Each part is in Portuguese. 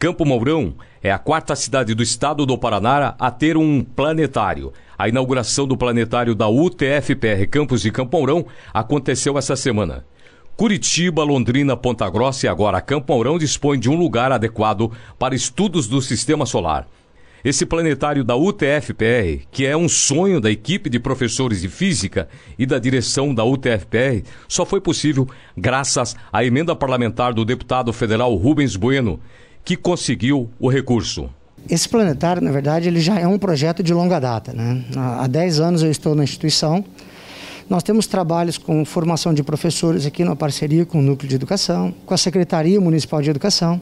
Campo Mourão é a quarta cidade do estado do Paraná a ter um planetário. A inauguração do planetário da UTF-PR Campus de Campo Mourão aconteceu essa semana. Curitiba, Londrina, Ponta Grossa e agora Campo Mourão dispõe de um lugar adequado para estudos do sistema solar. Esse planetário da UTF-PR, que é um sonho da equipe de professores de física e da direção da UTF-PR, só foi possível graças à emenda parlamentar do deputado federal Rubens Bueno, que conseguiu o recurso. Esse planetário, na verdade, ele já é um projeto de longa data, né? Há 10 anos eu estou na instituição. Nós temos trabalhos com formação de professores aqui na parceria com o Núcleo de Educação, com a Secretaria Municipal de Educação.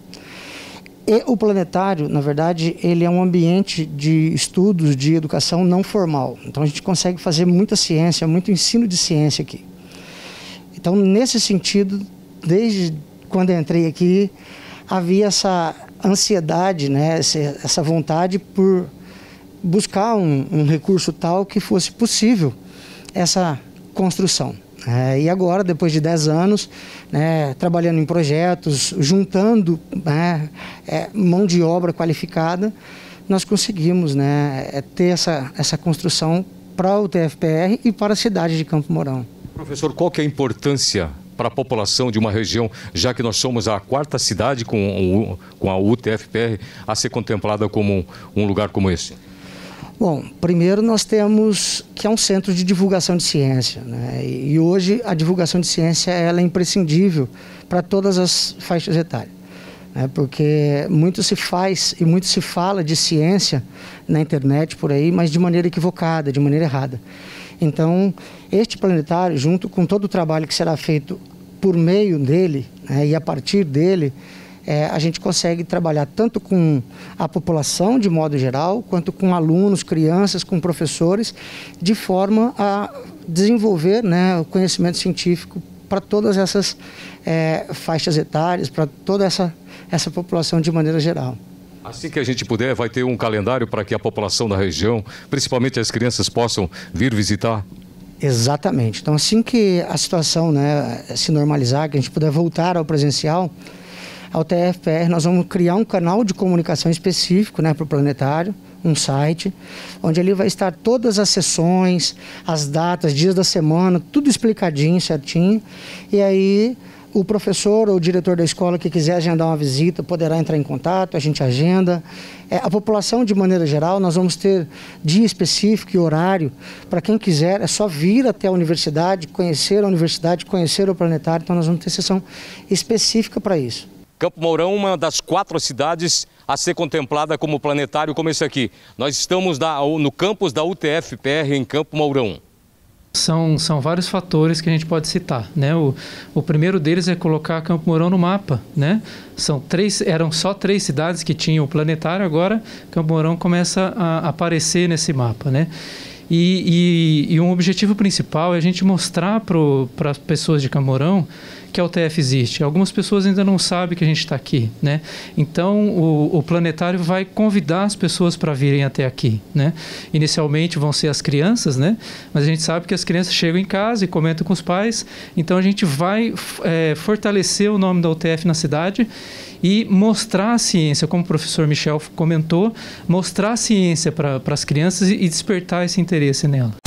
E o planetário, na verdade, ele é um ambiente de estudos de educação não formal. Então a gente consegue fazer muita ciência, muito ensino de ciência aqui. Então, nesse sentido, desde quando eu entrei aqui, havia essa ansiedade, né, essa vontade por buscar um recurso tal que fosse possível essa construção. E agora, depois de 10 anos, né, trabalhando em projetos, juntando, né, mão de obra qualificada, nós conseguimos, né, ter essa construção para o UTF-PR e para a cidade de Campo Mourão. Professor, qual que é a importância para a população de uma região, já que nós somos a quarta cidade com a UTF-PR a ser contemplada como um lugar como esse? Bom, primeiro nós temos que é um centro de divulgação de ciência, né? E hoje a divulgação de ciência ela é imprescindível para todas as faixas etárias, né? Porque muito se faz e muito se fala de ciência na internet por aí, mas de maneira equivocada, de maneira errada. Então, este planetário, junto com todo o trabalho que será feito por meio dele, né, e a partir dele, a gente consegue trabalhar tanto com a população de modo geral, quanto com alunos, crianças, com professores, de forma a desenvolver, né, o conhecimento científico para todas essas faixas etárias, para toda essa população de maneira geral. Assim que a gente puder, vai ter um calendário para que a população da região, principalmente as crianças, possam vir visitar? Exatamente. Então, assim que a situação, né, se normalizar, que a gente puder voltar ao presencial, a UTF-PR, nós vamos criar um canal de comunicação específico, né, para o planetário, um site, onde ali vai estar todas as sessões, as datas, dias da semana, tudo explicadinho, certinho. E aí o professor ou o diretor da escola que quiser agendar uma visita poderá entrar em contato, a gente agenda. A população, de maneira geral, nós vamos ter dia específico e horário. Para quem quiser, é só vir até a universidade, conhecer o planetário. Então nós vamos ter sessão específica para isso. Campo Mourão, uma das 4 cidades a ser contemplada como planetário como esse aqui. Nós estamos no campus da UTF-PR em Campo Mourão. São vários fatores que a gente pode citar, né? O primeiro deles é colocar Campo Mourão no mapa, né? Eram só 3 cidades que tinham o planetário, agora Campo Mourão começa a aparecer nesse mapa, né? E um objetivo principal é a gente mostrar para as pessoas de Campo Mourão que a UTF existe. Algumas pessoas ainda não sabem que a gente está aqui, né? Então, o planetário vai convidar as pessoas para virem até aqui, né? Inicialmente vão ser as crianças, né? Mas a gente sabe que as crianças chegam em casa e comentam com os pais. Então, a gente vai fortalecer o nome da UTF na cidade e mostrar a ciência, como o professor Michel comentou, mostrar a ciência para as crianças e despertar esse interesse nela.